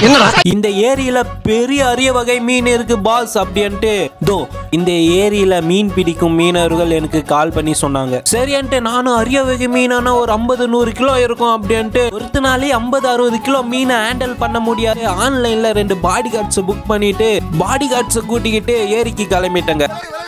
என்னடா இந்த ஏரியில பெரிய அரிய வகை மீன் இருக்கு பாஸ் அப்படின்ட்டு இந்த ஏரியில மீன் பிடிக்கும் மீனவர்கள் எனக்கு கால் பண்ணி சொன்னாங்க. சரின்ட்டு நானும் அரிய வகை மீனான ஒரு 50-100 கிலோ இருக்கும் அப்படின்ட்டு ஒரு நாளே 50-60 கிலோ மீனை ஹேண்டில் பண்ண முடியாது. ஆன்லைன்ல 2 பாடி கார்ட்ஸ் புக் பண்ணிட்டு பாடி கார்ட்ஸ் கூட்டிக்கிட்டு ஏரிக்கு கிளம்பிட்டேங்க.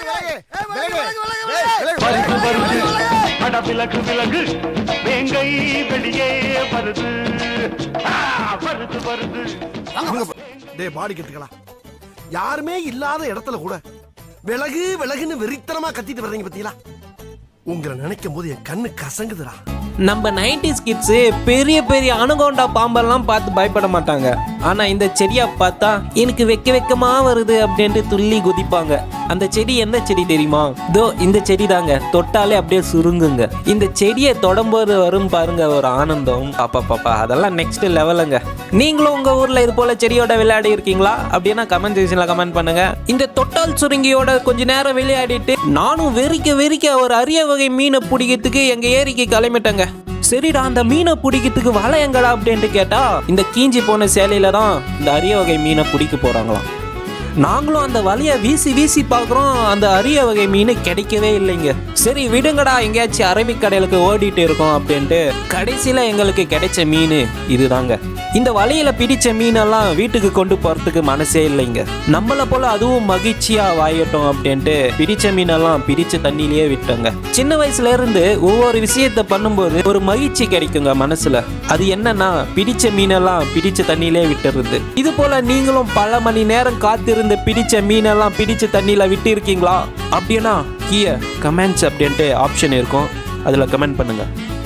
பாடி கட்டுக்கலாம் யாருமே இல்லாத இடத்துல கூட விலகு விலகுன்னு வெறித்தனமா கத்திட்டு வர்றீங்க பத்தியா? உங்களை நினைக்கும் போது என் கண்ணு கசங்குதுடா. நம்ம 90s கிட்ஸ் பெரிய பெரிய அணுகொண்டா பாம்பெல்லாம் பார்த்து பயப்பட மாட்டாங்க. ஆனா இந்த செடியை பார்த்தா எனக்கு வெக்கமா வருது அப்படின்ட்டு துள்ளி குதிப்பாங்க. அந்த செடி எந்த செடி தெரியுமா? இந்த செடி தாங்க. தொட்டாலே அப்படியே சுருங்குங்க. இந்த செடியை தொடம்போது வரும் பாருங்க ஒரு ஆனந்தம். பாப்பா அதெல்லாம் நெக்ஸ்ட் லெவலுங்க. நீங்களும் உங்க ஊர்ல இது போல செடியோட விளையாடி இருக்கீங்களா? அப்படின்னா கமெண்ட் செக்ஷன்ல கமெண்ட் பண்ணுங்க. இந்த தொட்டால் சுருங்கியோட கொஞ்ச நேரம் விளையாடிட்டு நானும் வெறிக்க ஒரு அரிய வகை மீனை பிடிக்கிறதுக்கு எங்க ஏரிக்கு கிளம்பிட்டேங்க. சரிடா அந்த மீனை பிடிக்கிறதுக்கு வலை எங்கடா அப்படின்ட்டு கேட்டா இந்த கீஞ்சி போன சேலையில தான் இந்த அரிய வகை மீனை பிடிக்க போறாங்களாம். நாங்களும் அந்த வலையை வீசி பார்க்குறோம். அந்த அரிய வகை மீன் கிடைக்கவே இல்லைங்க. சரி விடுங்கடா எங்கேயாச்சும் அரபிக் கடலுக்கு ஓடிட்டு இருக்கோம் அப்படின்ட்டு கடைசியில் எங்களுக்கு கிடைச்ச மீன் இதுதாங்க. இந்த வலையில பிடிச்ச மீனெல்லாம் வீட்டுக்கு கொண்டு போறதுக்கு மனசே இல்லைங்க. நம்மளை போல அதுவும் மகிழ்ச்சியா வாயட்டும் அப்படின்ட்டு பிடிச்ச மீனெல்லாம் பிடிச்ச தண்ணியிலேயே விட்டோங்க. சின்ன வயசுல இருந்து ஒவ்வொரு விஷயத்த பண்ணும்போது ஒரு மகிழ்ச்சி கிடைக்குங்க மனசுல. அது என்னன்னா பிடிச்ச மீனெல்லாம் பிடிச்ச தண்ணியிலே விட்டுறது. இது போல நீங்களும் பல மணி நேரம் காத்திருந்து பிடிச்ச மீனெல்லாம் பிடிச்ச தண்ணியில விட்டு இருக்கீங்களா? அப்படின்னா கீழே கமெண்ட்ஸ் அப்படின்ட்டு ஆப்ஷன் இருக்கும், அதுல கமெண்ட் பண்ணுங்க.